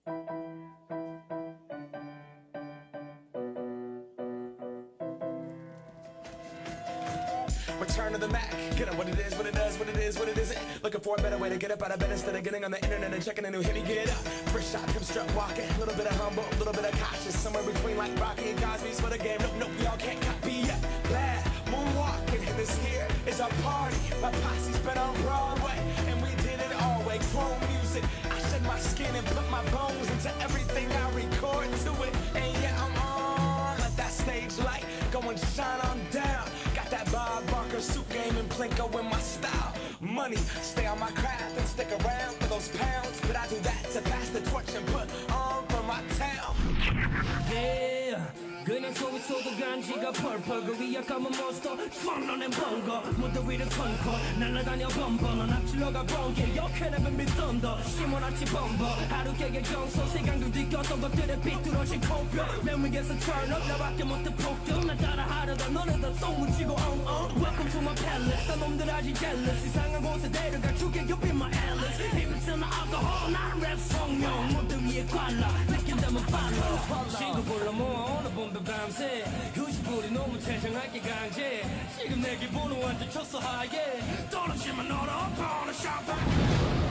Return to the Mac, get up what it is, what it does, what it is, what it isn't. Looking for a better way to get up out of bed instead of getting on the internet and checking a new hit. Me get up, first shot, come strut walking. A little bit of humble, a little bit of cautious. Somewhere between like Rocky and Cosby's for the game. Nope, nope, y'all can't copy yet. Bad moonwalking, and this here is a party. My posse's been on Broadway, and we did it all way. Chrome music, I shed my skin and put my bones into everything I record to it. And yeah, I'm on. Let that stage light go and shine on down. Got that Bob Barker suit game and Plinko in my style. Money, stay on my craft and stick around for those pounds. But I do that to pass the torch and put on for my town. Yeah, 그냥 속을 쏟아 간지가 펄펄 그 위에 까만 몬스터 펀런앤 번거 무대 위를 컨커 날아다녀 범버 넌 앞질러가 번개 You can never be thunder 시원하지 범버 하루 깨게 경소 세강도 느꼈던 것들에 비뚤어진 공표 매물에서 turn up 나밖에 못해 폭격 날 따라하려다 너네 다 똥무지고 Welcome to my palace 다 놈들 아직 jealous 이상한 곳에 데려가 주게 You be my Alice 입을 쓰는 alcohol 난 랩 성령 무대 위에 관라 느낀다면 follow 친구 불러 모아 오늘 봄 밤새 휴식불이 너무 태생할게 강제 지금 내 기분은 완전 쳤어 하얘 떨어지면 너로 번호 샤파